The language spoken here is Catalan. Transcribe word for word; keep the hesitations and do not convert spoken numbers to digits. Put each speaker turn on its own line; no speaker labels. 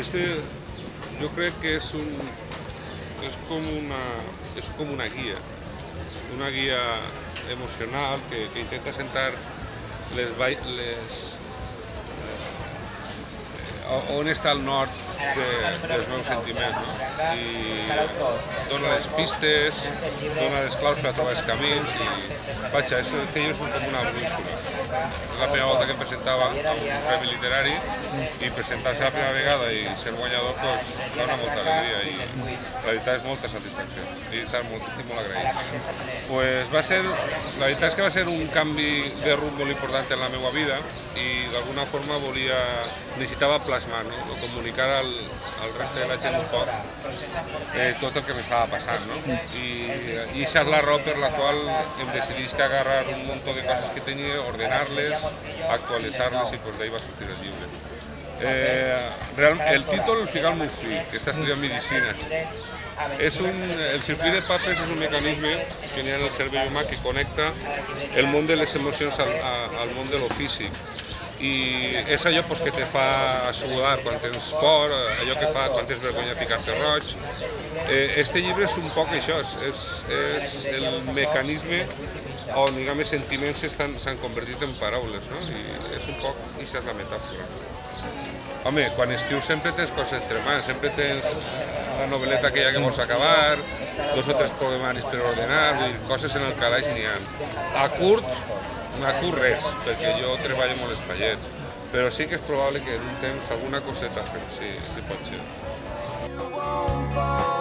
Este yo creo que es un es como una es como una guía, una guía emocional que, que intenta sentar les, les eh, on està el nord de, dels meus sentiments, no? I dona les pistes, dona les claus per a trobar els camins i vaja, això este llibre és com una brúixola. És la primera volta que em presentava a un premi literari i presentar-se la primera vegada i ser guanyador pues, dona molta alegria i la veritat és molta satisfacció i estar molt, estic molt agraït. Pues va ser, la veritat és que va ser un canvi de rumb molt important en la meva vida i d'alguna forma volia, necessitava plasmar, no? O comunicar al, al resto de la gent un poc eh, tot el que m'estava passant, no? I, i això és la raó per la qual em decidís que agarrar un munt de coses que tenia, ordenar-les, actualitzar-les i pues, d'ahí va sortir el llibre. Eh, real, el títol el fica el meu fill, que està estudiant medicina. És un, el circuit de papes és un mecanisme que hi ha en el cervell humà que connecta el món de les emocions al, al món de lo físic. I és allò pues, que te fa sudar quan tens por, allò que fa quan tens vergonya ficar-te roig. Eh, este llibre és un poc això, és, és, és el mecanisme on diguem, els sentiments s'han convertit en paraules, no? I és un poc, això és la metàfora. Home, quan escrius sempre tens coses entre mans, sempre tens la novel·leta aquella que vols acabar, dos o tres programaris per ordenar, vull dir, coses en el calaix n'hi ha. A curt, a curt res, perquè jo treballo molt espaiet, però sí que és probable que en un temps alguna coseta sí, sí pot ser.